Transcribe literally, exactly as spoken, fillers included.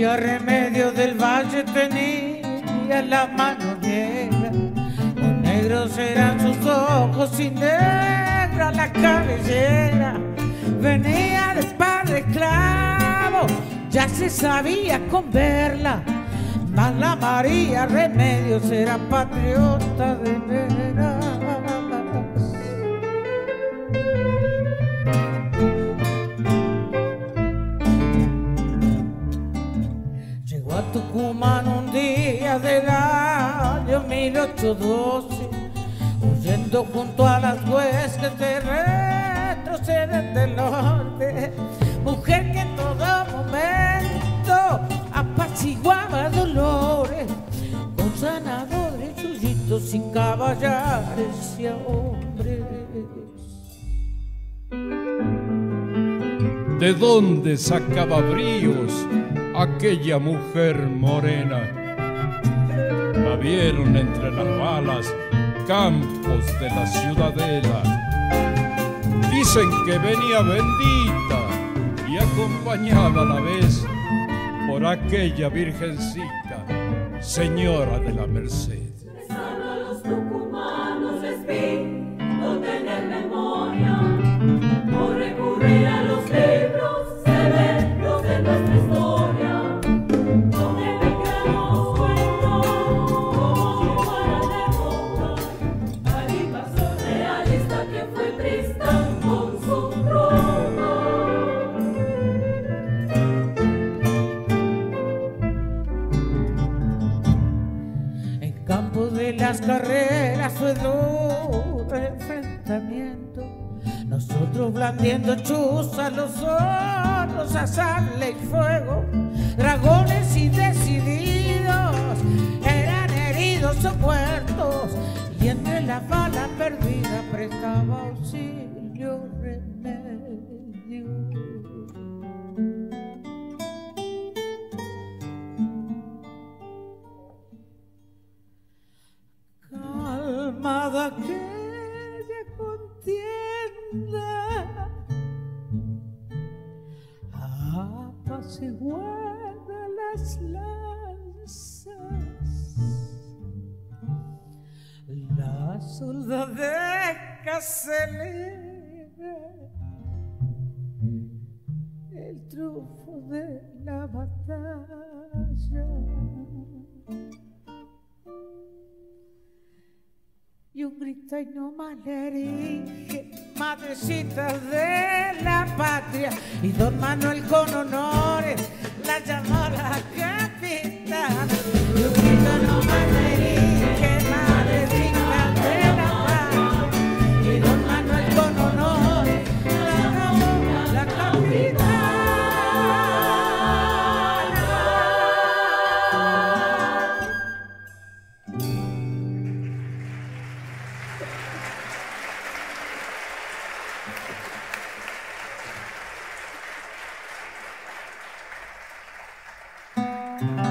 María Remedio del Valle tenía la mano negra, muy negros eran sus ojos y negra la cabellera. Venía de padre esclavo, ya se sabía con verla, mas la María Remedios era patriota de veras. Llegó a Tucumán un día del año mil ochocientos doce, huyendo junto a las huestes de retroceder del norte, mujer que en todo momento apaciguaba dolores, con sanadores chuyitos sin caballares y a hombres. ¿De dónde sacaba bríos aquella mujer morena? La vieron entre las balas, campos de la ciudadela. Dicen que venía bendita y acompañada a la vez por aquella virgencita, señora de la Merced. Rezando a los tucumanos les pido tener memoria, no recurrir a los libros severos de nuestra historia, donde vengan los cuentos como si fueran derrotas. Allí pasó el realista que fue Tristán con su tropa. En campo de las carreras fue duro el enfrentamiento, nosotros blandiendo chuzas, los otros a sable y fuego, dragones indecididos, eran heridos o muertos, y entre la bala perdida prestaba auxilio Remedio. Calmada aquella contienda, apaciguada las lanzas, la soldadesca se eleva, el triunfo de la batalla. Y un grito y no más le erige, madrecita de la patria. Y don Manuel con honores la llamó la capitana. Y un grito no más le erige, madrecita de la patria. Y don Manuel con honores la llamó la capitana. Thank you.